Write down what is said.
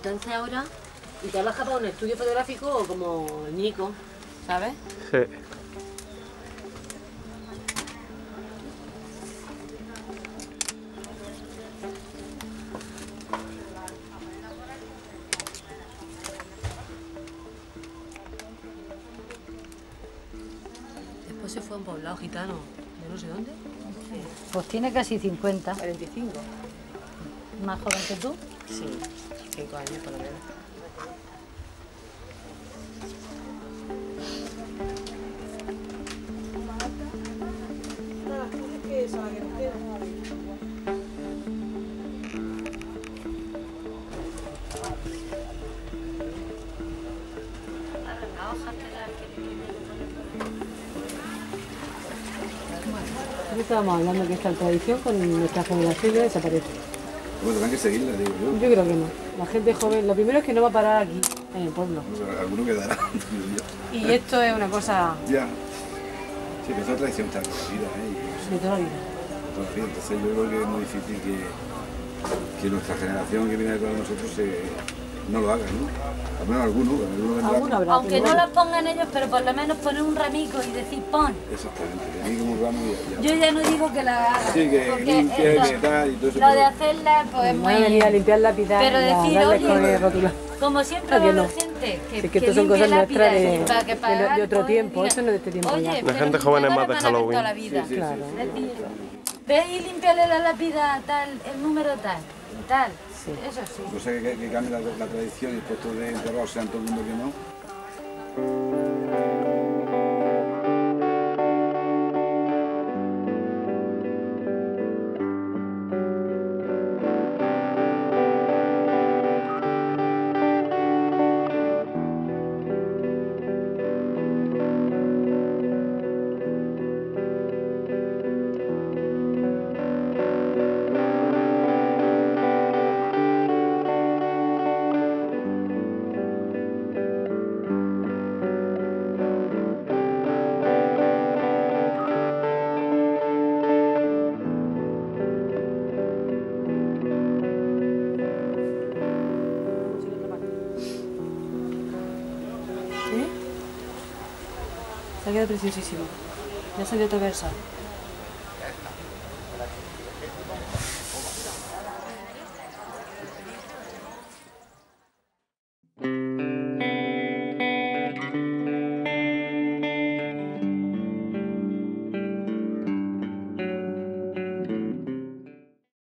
entonces ahora... Y trabaja para un estudio fotográfico como el Nico, ¿sabes? Sí. Después se fue a un poblado gitano, de no sé dónde. Pues tiene casi 50. 45. ¿Más joven que tú? Sí, 5 años por lo menos. Estábamos hablando que esta tradición con nuestra generación ya desaparece. Bueno, tendrán que seguirla, digo yo. Yo creo que no. La gente joven, lo primero es que no va a parar aquí, en el pueblo. Alguno quedará, digo yo. Y esto es una cosa Ya. Sí, que esa tradición está toda la vida, de toda la vida. Toda la vida. Entonces yo creo que es muy difícil que nuestra generación que viene detrás de nosotros no lo haga, ¿no? Al menos alguno vendrá. Alguno habrá. Aunque no las pongan ellos, pero por lo menos poner un ramico y decir pon. Exactamente, que diga un ramo y ya. Yo ya no digo que la haga. Sí, que porque limpie, esto, que tal y todo eso. lo de hacerla, pues es Van a venir a muy... limpiar lápidas Pero y a decir, darle oye, con el rótulo. como siempre Claro va a que haber no. gente Sí, que que estos son limpie cosas nuestras lápidas de otro tiempo, esto no es de este tiempo oye, ya. La gente joven es más de Halloween. Toda la vida. Sí, Claro. Es decir, ve y limpiarle la lápida tal, el número tal, y tal. Sí. Eso sí. No sé que cambie la tradición y puesto de enterrados sean todo el mundo que no. Se ha quedado preciosísimo. Ya salió otro verso.